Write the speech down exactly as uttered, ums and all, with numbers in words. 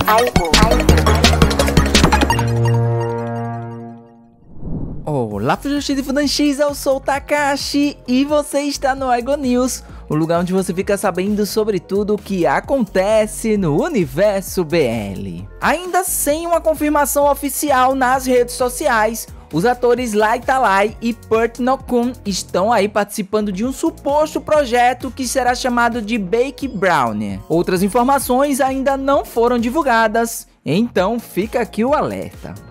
Aigo. Olá, Fujoshi e Fudanshis, eu sou o Takashi e você está no Aigo News, o lugar onde você fica sabendo sobre tudo o que acontece no universo B L. Ainda sem uma confirmação oficial nas redes sociais, os atores Lai Talai e Pert No-kun estão aí participando de um suposto projeto que será chamado de Bake Brownie. Outras informações ainda não foram divulgadas, então fica aqui o alerta.